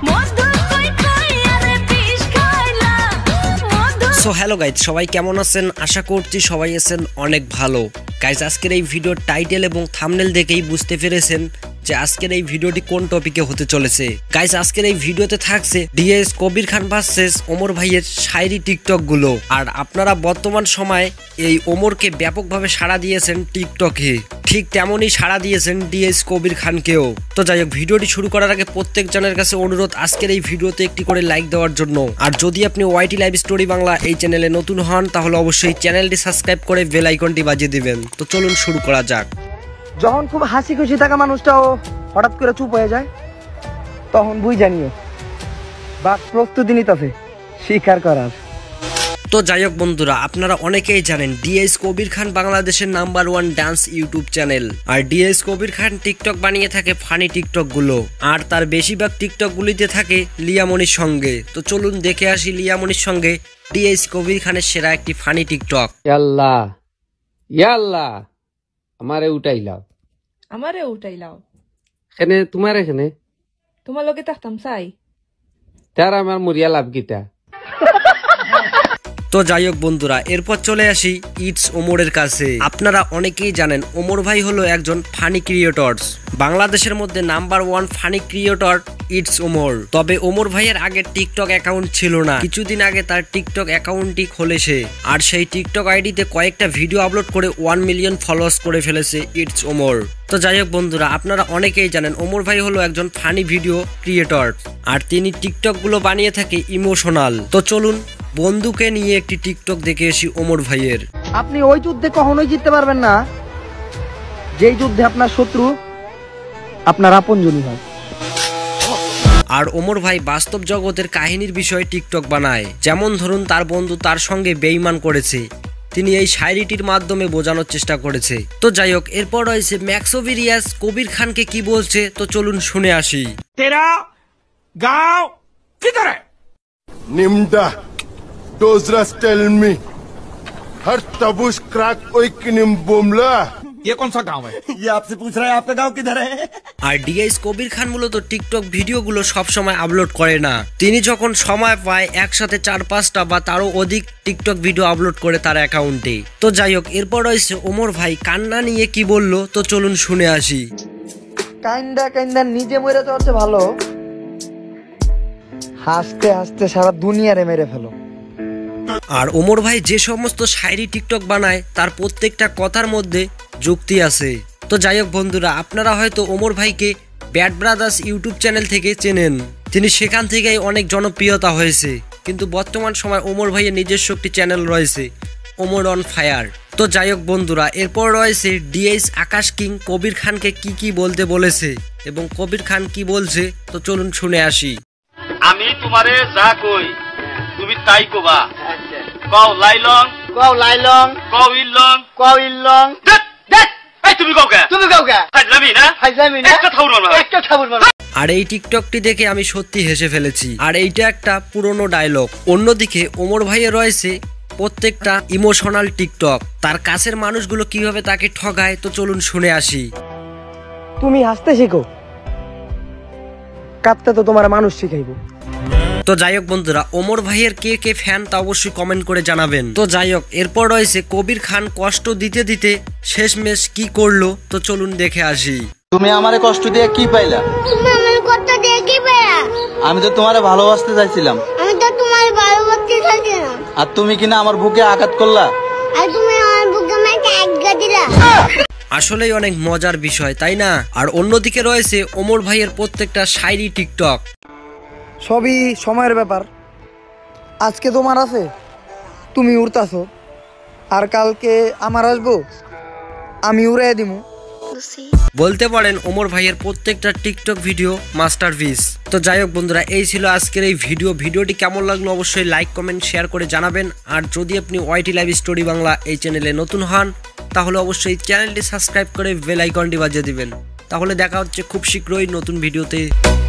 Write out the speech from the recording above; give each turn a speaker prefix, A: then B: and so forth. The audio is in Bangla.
A: সো হ্যালো গাইজ, সবাই কেমন আছেন? আশা করছি সবাই আছেন অনেক ভালো। গাইজ আজকের এই ভিডিওর টাইটেল এবং থাম্বনেল দেখেই বুঝতে পেরেছেন যে আজকের এই ভিডিওটি কোন টপিকে হতে চলেছে। গাইজ আজকের এই ভিডিওতে থাকছে ডিএস কবির খান ভার্সেস ওমর ভাইয়ের শায়রি টিকটক গুলো। আর আপনারা বর্তমান সময়ে এই ওমরকে ব্যাপকভাবে সাড়া দিয়েছেন টিকটকে, ঠিক তেমনই সাড়া দিয়েছেন ডিএস কবির খানকেও। তো যাই হোক, ভিডিওটি শুরু করার আগে প্রত্যেক জনের কাছে অনুরোধ আজকের এই ভিডিওতে একটি করে লাইক দেওয়ার জন্য। আর যদি আপনি ওয়াইটি লাইভ স্টোরি বাংলা এই চ্যানেলে নতুন হন তাহলে অবশ্যই চ্যানেলটি সাবস্ক্রাইব করে বেল আইকনটি বাজিয়ে দিবেন। তো চলুন শুরু করা যাক।
B: যখন খুব হাসি খুশি থাকা মানুষটাও হঠাৎ করে চুপ হয়ে যায়, তখন বুঝ জানিও বা প্রস্তুতি নিতেছে স্বীকার করার।
A: তো যাই হোক বন্ধুরা, আপনারা অনেকেই জানেন ডিএস কবির খান বাংলাদেশের নাম্বার 1 ডান্স ইউটিউব চ্যানেল। আর ডিএস কবির খান টিকটক বানিয়ে থাকে ফানি টিকটক গুলো, আর তার বেশিরভাগ টিকটক গুলিতে থাকে লিয়ামনির সঙ্গে। তো চলুন দেখে আসি লিয়ামনির সঙ্গে ডিএস কবির খানের সেরা একটি ফানি টিকটক।
C: ইয়াল্লাহ ইয়াল্লাহ আমারে উঠাইলাও, এখানে তোমার এখানে
D: তোমার লগে থাকতাম চাই,
C: তার আমার মরিয়া লাভ গীতা।
A: তো যাই হোক বন্ধুরা, এরপর চলে আসি ইটস ওমরের কাছে। আপনারা অনেকেই জানেন ওমর ভাই হলো একজন ফানি ক্রিয়েটরস, বাংলাদেশের মধ্যে number 1 funny creator it's Omar. তবে ওমর ভাইয়ের আগে টিকটক অ্যাকাউন্ট ছিল না, কিছুদিন আগে তার টিকটক অ্যাকাউন্টটি খোলেছে। আর সেই টিকটক আইডিতে কয়েকটা ভিডিও আপলোড করে 1 মিলিয়ন ফলোয়ার্স করে ফেলেছে ইটস ওমর। তো যাই হোক বন্ধুরা, আপনারা অনেকেই জানেন ওমর ভাই হলো একজন ফানি ভিডিও ক্রিয়েটর, আর তিনি টিকটক গুলো বানিয়ে থাকে ইমোশনাল। তো চলুন বন্ধুকে নিয়ে একটি টিকটক দেখে আসি ওমর ভাইয়ের।
B: আপনি ওই যুদ্ধে কখনোই জিততে পারবেন না যেই যুদ্ধে আপনার শত্রু আপনার আপনজনই হয়।
A: আর ওমর ভাই বাস্তব জগতের কাহিনীর বিষয়ে টিকটক বানায়। যেমন ধরুন, তার বন্ধু তার সঙ্গে বেঈমান করেছে, তিনি এই শায়রিটির মাধ্যমে বোঝানোর চেষ্টা করেছে। তো যাই হোক, এরপর রয়েছে ম্যাক্সোভিরিয়াস কবির খানকে কি বলছে, তো চলুন শুনে আসি।
E: তেরা গাঁও কিধর है?
F: निम्डा डोजरस टेल मी हर तबुश क्रैक ओइकिनिम बोमला।
E: ये कौन सा गांव है?
F: ये आपसे पूछ रहा है आपका गांव किधर है?
A: আর ডিএস কবির খান মূলত টিকটক ভিডিওগুলো সবসময় আপলোড করে না, তিনি যখন সময় পায় একসাথে 4-5টা বা তারও অধিক টিকটক ভিডিও আপলোড করে তার অ্যাকাউন্টে। তো যাই হোক, এরপর রয়েছে ওমর ভাই কান্না নিয়ে কি বললো, তো চলুন শুনে আসি।
B: কাইন্দা কাইন্দা নিজে মরে যাওয়ার ভালো হাসতে হাসতে সারা দুনিয়ারে মেরে ফেলো।
A: আর ওমর ভাই যে সমস্ত শায়রি টিকটক বানায় তার প্রত্যেকটা কথার মধ্যে যুক্তি আছে। তো যাই হোক বন্ধুরা, আপনারা হয়তো ওমর ভাইকে ব্যাড ব্রাদার্স ইউটিউব চ্যানেল থেকে চেনেন, তিনি সেখান থেকেই অনেক জনপ্রিয়তা হয়েছে। কিন্তু বর্তমান সময় ওমর ভাইয়ের নিজস্ব একটি চ্যানেল রয়েছে, ওমর অন ফায়ার। তো যাই হোক বন্ধুরা, এরপর রয়েছে ডিএস আকাশ কিং কবির খানকে কি কি বলতে বলেছে এবং কবির খান কি বলছে, তো চলুন শুনে আসি।
G: আমি তোমারে যা কই তুমি তাই কবা। কও লাইলং,
B: কও লাইলং,
G: কও ইলং,
B: কও ইলং।
G: দেখ দেখ এই তুমি কও কে?
B: তুমি কও কে?
G: ফাজলামি না,
B: ফাজলামি না,
G: একটা থাউর মারবা,
B: একটা থাবুর মারবা।
A: আর এই টিকটকটি দেখে আমি সত্যি হেসে ফেলেছি। আর এইটা একটা পুরনো ডায়লগ। অন্যদিকে ওমর ভাইয়ে রয়েছে প্রত্যেকটা ইমোশনাল টিকটক, তার কাছের মানুষগুলো কিভাবে তাকে ঠগায়, তো চলুন শুনে আসি।
B: তুমি হাসতে শিখো, কাঁদতে তো তোমার মানুষ শিখাইবো।
A: তো যাই হোক বন্ধুরা, ওমর ভাইয়ের কে কে ফ্যান তা অবশ্যই কমেন্ট করে জানাবেন। তো যাই হোক, এরপর রয়েছে কবির খান কষ্ট দিতে দিতে শেষমেশ কি করলো, তো চলুন দেখে আসি।
H: তুমি আমারে কষ্ট দিয়ে কি পাইলা?
I: তুমি আমার কষ্ট দিয়ে কি পাইলা?
H: আমি তো তোমারে ভালোবাসতে চাইছিলাম।
I: আমি তো তোমার ভালোবাসতে চাইছিলাম।
H: আর তুমি কিনা আমার বুকে আঘাত করলা।
I: আর তুমি আমার বুকে আমাকে আঘাত দিলা।
A: আসলেই অনেক মজার বিষয়, তাই না? আর অন্যদিকে রয়েছে ওমর ভাইয়ের প্রত্যেকটা শায়রি টিকটক।
B: সবই সময়ের ব্যাপার। আজকে তোমার আছে, তুমি উড়তাছো, আর কালকে আমার আসবো, আমি উড়াই দিমু।
A: বলতে পারেন ওমর ভাইয়ের প্রত্যেকটা টিকটক ভিডিও মাস্টারপিস। তো যাই হোক বন্ধুরা, এই ছিল আজকের এই ভিডিওটি কেমন লাগলো অবশ্যই লাইক কমেন্ট শেয়ার করে জানাবেন। আর যদি আপনি ওয়াইটি লাইভ স্টোরি বাংলা এই চ্যানেলে নতুন হন তাহলে অবশ্যই চ্যানেলটি সাবস্ক্রাইব করে বেল আইকনটি বাজিয়ে দিবেন। তাহলে দেখা হচ্ছে খুব শীঘ্রই নতুন ভিডিওতে।